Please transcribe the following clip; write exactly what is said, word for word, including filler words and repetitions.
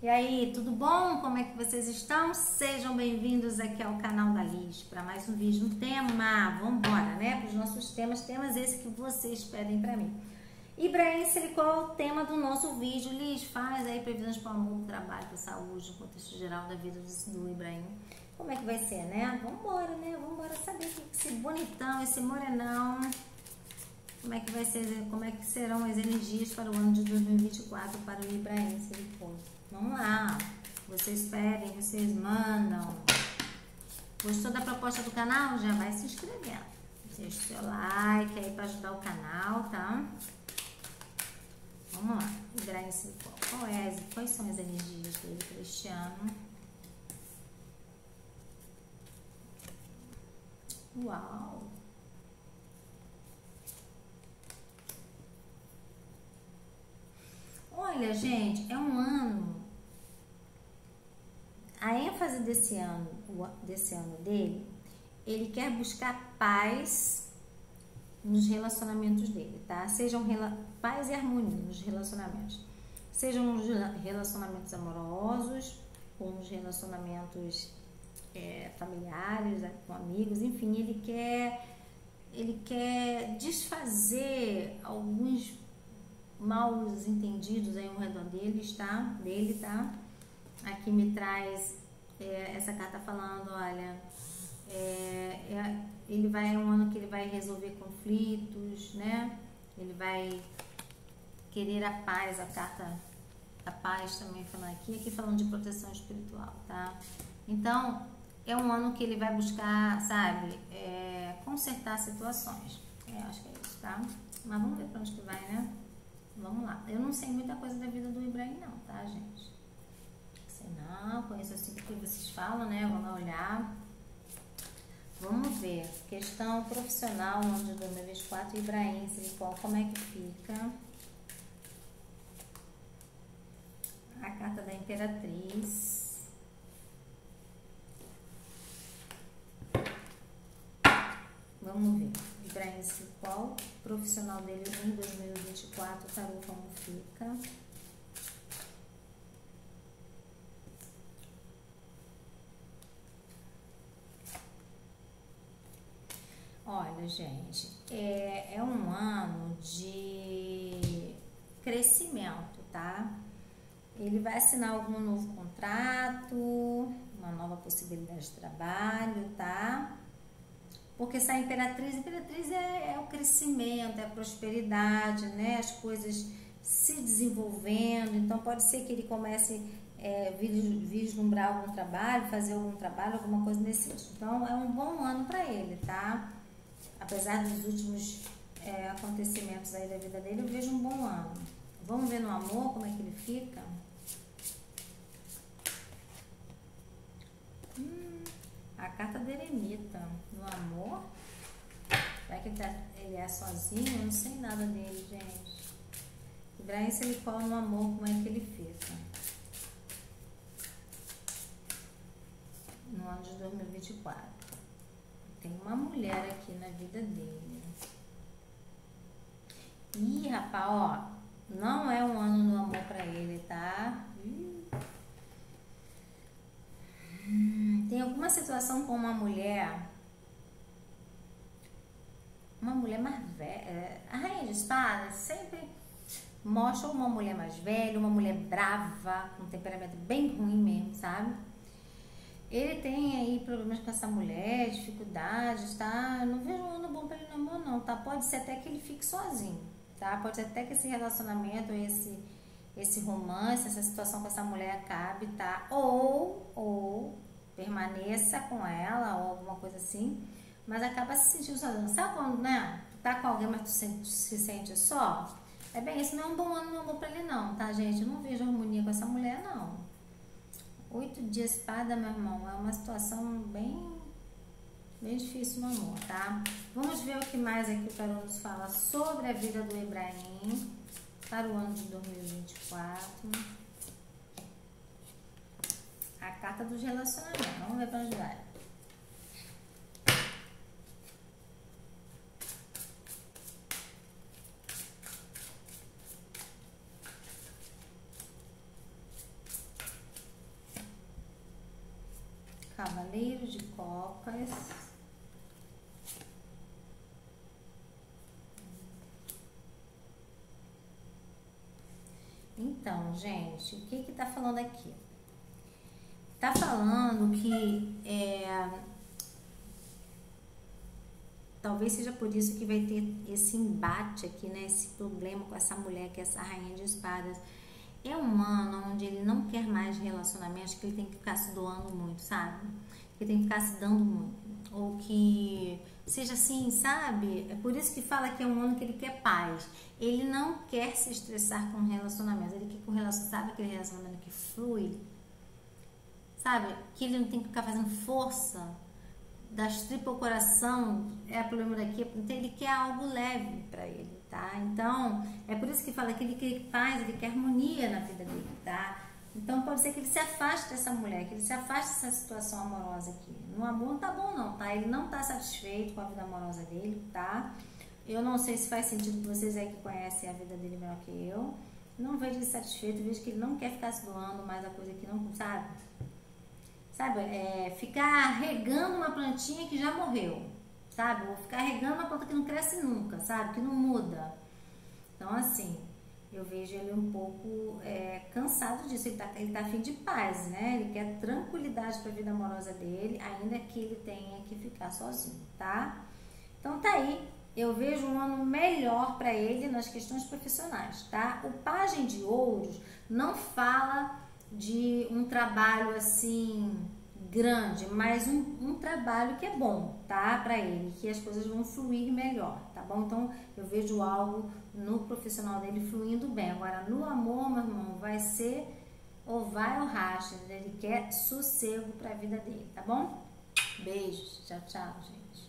E aí, tudo bom? Como é que vocês estão? Sejam bem-vindos aqui ao canal da Liz para mais um vídeo, um tema. Vamos embora, né? Para os nossos temas, temas esses que vocês pedem para mim. Ibrahim Selikol é o tema do nosso vídeo. Liz, faz aí previsões para o amor, trabalho, para saúde, no contexto geral da vida do Ibrahim. Como é que vai ser, né? Vamos embora, né? Vamos embora saber que esse bonitão, esse morenão, como é que vai ser, como é que serão as energias para o ano de dois mil e vinte e quatro para o Ibrahim Selikol. Vamos lá, vocês pedem, vocês mandam. Gostou da proposta do canal? Já vai se inscrevendo. Deixa o seu like aí para ajudar o canal, tá? Vamos lá, Ibrahim Selikol. Qual é, quais são as energias dele para este ano? Uau! Olha, gente, é um ano. A ênfase desse ano, desse ano dele, ele quer buscar paz nos relacionamentos dele, tá? Sejam paz e harmonia nos relacionamentos. Sejam nos relacionamentos amorosos, ou nos relacionamentos é, familiares, com amigos, enfim, ele quer, ele quer desfazer alguns maus entendidos aí ao redor deles, tá? Dele, tá? Aqui me traz é, essa carta falando, olha, é, é, ele vai, é um ano que ele vai resolver conflitos, né? Ele vai querer a paz, a carta da paz também falando aqui, aqui falando de proteção espiritual, tá? Então, é um ano que ele vai buscar, sabe, é, consertar situações. É, acho que é isso, tá? Mas vamos ver pra onde que vai, né? Vamos lá. Eu não sei muita coisa da vida do Ibrahim não, tá, gente? Sei não, conheço assim porque vocês falam, né? Vamos lá olhar. Vamos ver. Questão profissional, no ano de dois mil e vinte e quatro, Ibrahim Selikol, como é que fica? A carta da Imperatriz. Vamos ver. Ibrahim Selikol, profissional dele em dois mil e vinte e quatro, tarô como fica. Olha, gente, é, é um ano de crescimento, tá? Ele vai assinar algum novo contrato, uma nova possibilidade de trabalho, tá? Porque essa imperatriz, imperatriz é, é o crescimento, é a prosperidade, né? As coisas se desenvolvendo. Então, pode ser que ele comece a é, vislumbrar algum trabalho, fazer algum trabalho, alguma coisa nesse sentido. Então, é um bom ano para ele, tá? Apesar dos últimos é, acontecimentos aí da vida dele, eu vejo um bom ano. Vamos ver no amor como é que ele fica? Hum, a carta da eremita. No amor? Será que ele, tá, ele é sozinho? Eu não sei nada dele, gente. Ibrahim Selikol no amor, como é que ele fica? No ano de dois mil e vinte e quatro. Tem uma mulher aqui na vida dele. Ih, rapaz, ó. Não é um ano no amor pra ele, tá? Hum, tem alguma situação com uma mulher. Uma mulher mais velha. A rainha de espadas sempre mostra uma mulher mais velha, uma mulher brava, com um temperamento bem ruim mesmo, sabe? Ele tem aí problemas com essa mulher, dificuldades, tá? Eu não vejo um ano bom pra ele no amor, não, tá? Pode ser até que ele fique sozinho, tá? Pode ser até que esse relacionamento, esse, esse romance, essa situação com essa mulher acabe, tá? Ou, ou permaneça com ela, ou alguma coisa assim, mas acaba se sentindo sozinho. Sabe quando, né? Tu tá com alguém, mas tu se, se sente só? É bem, isso não é um bom ano no amor pra ele, não, tá, gente? Eu não vejo harmonia com essa mulher, não. Oito de espada, meu irmão, é uma situação bem, bem difícil no amor, tá? Vamos ver o que mais aqui o tarô nos fala sobre a vida do Ibrahim para o ano de dois mil e vinte e quatro. A carta dos relacionamentos, vamos ver para onde vai. Cavaleiro de Copas. Então, gente, o que que tá falando aqui? Tá falando que é, talvez seja por isso que vai ter esse embate aqui, né? Esse problema com essa mulher, que é essa rainha de espadas. É um ano onde ele não quer mais relacionamentos, que ele tem que ficar se doando muito, sabe? Que ele tem que ficar se dando muito. Ou que seja assim, sabe? É por isso que fala que é um ano que ele quer paz. Ele não quer se estressar com relacionamentos. Ele quer com relacionamento, sabe aquele relacionamento que flui? Sabe? Que ele não tem que ficar fazendo força das tripas ao coração, é o problema daqui. Então ele quer algo leve para ele, tá? Então, é por isso que fala que ele quer paz, ele quer harmonia na vida dele, tá? Então pode ser que ele se afaste dessa mulher, que ele se afaste dessa situação amorosa aqui. No amor não tá bom não, tá? Ele não tá satisfeito com a vida amorosa dele, tá? Eu não sei se faz sentido para vocês aí que conhecem a vida dele melhor que eu. Não vejo ele satisfeito, vejo que ele não quer ficar se doando mais a coisa que não, sabe? Sabe, é, ficar regando uma plantinha que já morreu, sabe? Ou ficar regando uma planta que não cresce nunca, sabe? Que não muda. Então, assim, eu vejo ele um pouco é, cansado disso. Ele tá, ele tá afim de paz, né? Ele quer tranquilidade para a vida amorosa dele, ainda que ele tenha que ficar sozinho, tá? Então, tá aí. Eu vejo um ano melhor para ele nas questões profissionais, tá? O Pajem de Ouros não fala de um trabalho assim grande, mas um, um trabalho que é bom, tá? Para ele, que as coisas vão fluir melhor, tá bom? Então eu vejo algo no profissional dele fluindo bem. Agora no amor, meu irmão, vai ser ou vai ou racha, ele quer sossego para a vida dele, tá bom? Beijos, tchau, tchau, gente.